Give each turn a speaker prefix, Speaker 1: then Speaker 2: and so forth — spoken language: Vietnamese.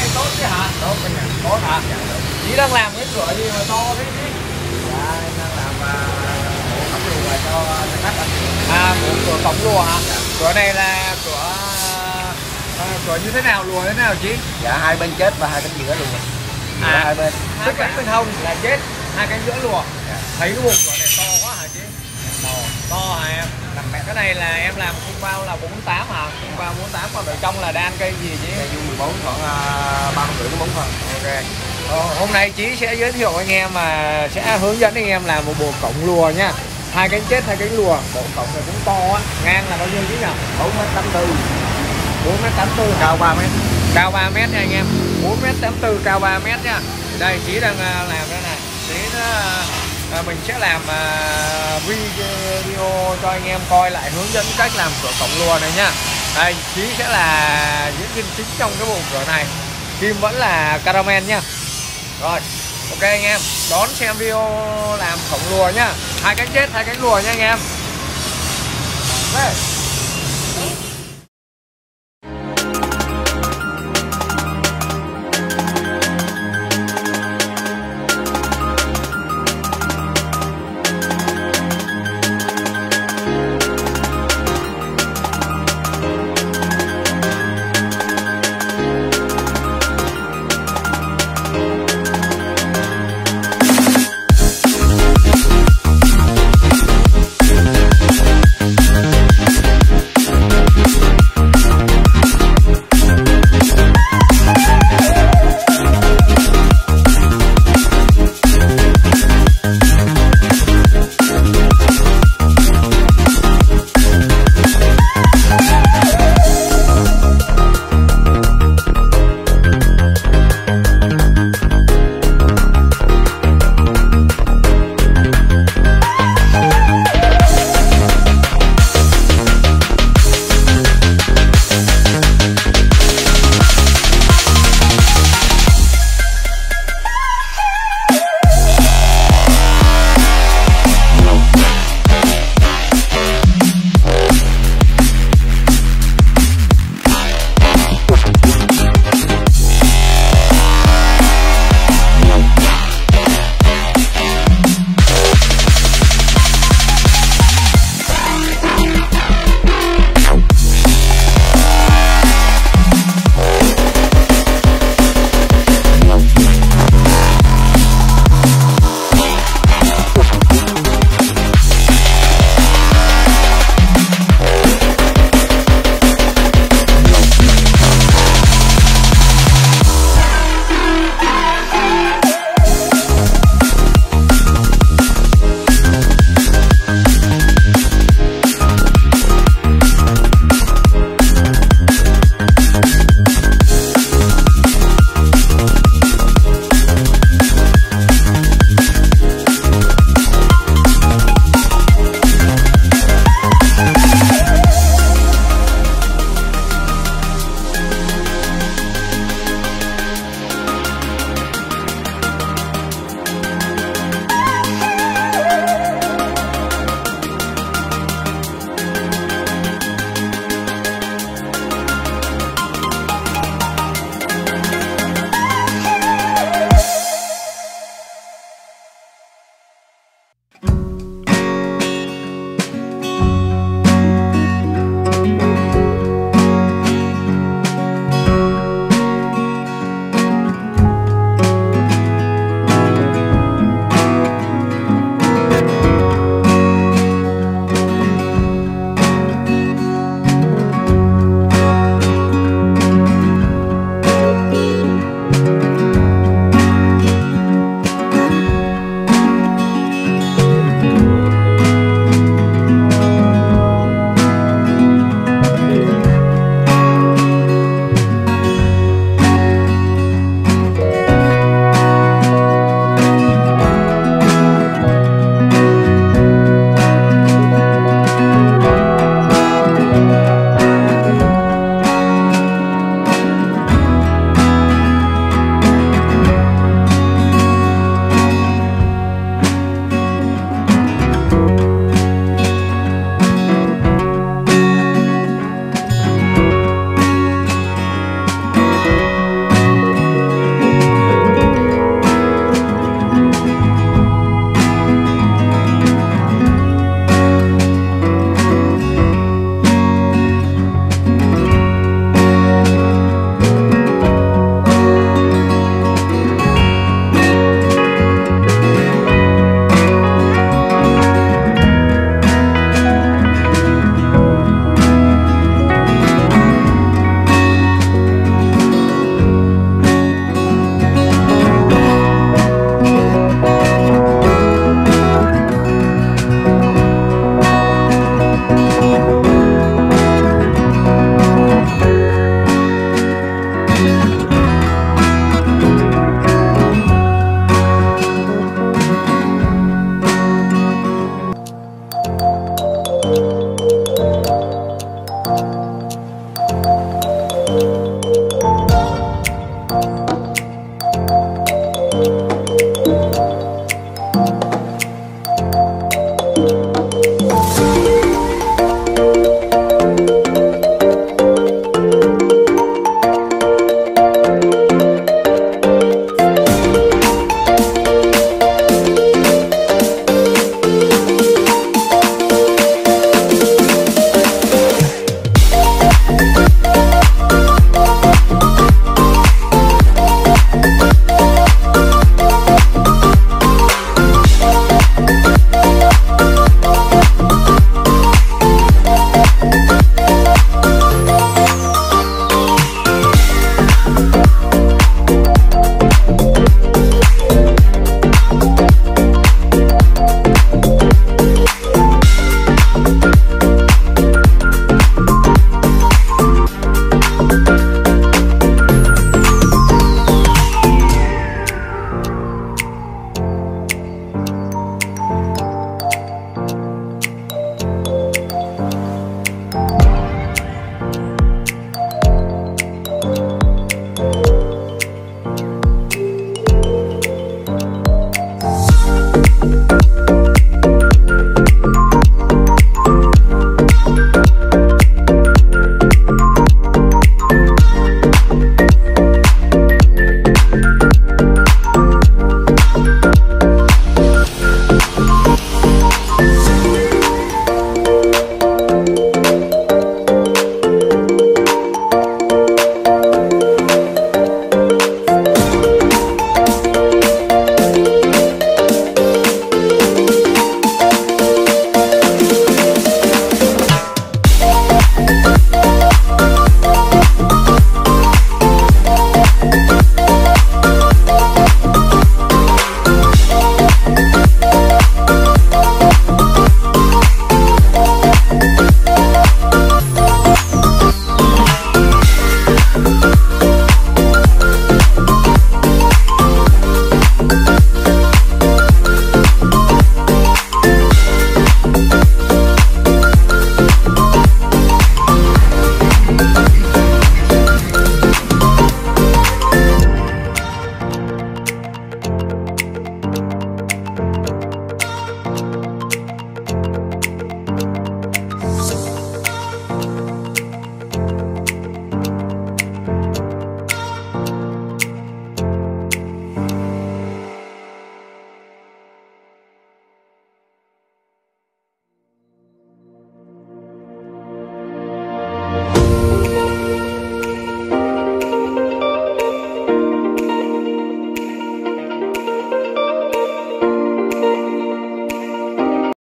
Speaker 1: tốt chứ hả?
Speaker 2: Tốt cái nhà.
Speaker 1: Tốt hả?
Speaker 2: Dạ đúng.
Speaker 1: Chí đang làm cái cửa gì mà to thế chứ?
Speaker 2: Dạ em đang làm bộ cổng lùa cho khách anh.
Speaker 1: À, bộ cửa cổng lùa hả?
Speaker 2: Dạ.
Speaker 1: Cửa này là cửa như thế nào, lùa thế nào chí?
Speaker 2: Dạ hai bên chết và hai bên giữa lùa.
Speaker 1: À,
Speaker 2: Hai bên.
Speaker 1: hai cánh bên hông là chết, hai cánh giữa lùa.
Speaker 2: Dạ.
Speaker 1: Thấy cái bộ cửa này to quá hả chí? To hả em? Cái này là em làm khung bao là 48 hả? Khung bao 48, còn ở trong là đan cây gì chứ?
Speaker 2: Cây dung 14 khoảng 30 đến 4 phần.
Speaker 1: Ok. Hôm nay Chí sẽ giới thiệu anh em mà sẽ hướng dẫn anh em làm một bộ cổng lùa nhá. Hai cánh chết, hai cánh lùa. Bộ cổng này cũng to á. Ngang là bao nhiêu Chí nhỉ?
Speaker 2: 4m84.
Speaker 1: 4m84,
Speaker 2: Cao 3m.
Speaker 1: cao 3 mét nha anh em. 4m84, cao 3 mét nha. Đây Chí đang làm cái này. Tí nữa mình sẽ làm video cho anh em coi lại hướng dẫn cách làm cửa cổng lùa này nhá. Đây Chí sẽ là diễn viên chính trong cái bộ cửa này. Kim vẫn là caramel nhá. Rồi ok anh em, đón xem video làm cổng lùa nhá. Hai cánh chết, hai cánh lùa nha anh em. Okay.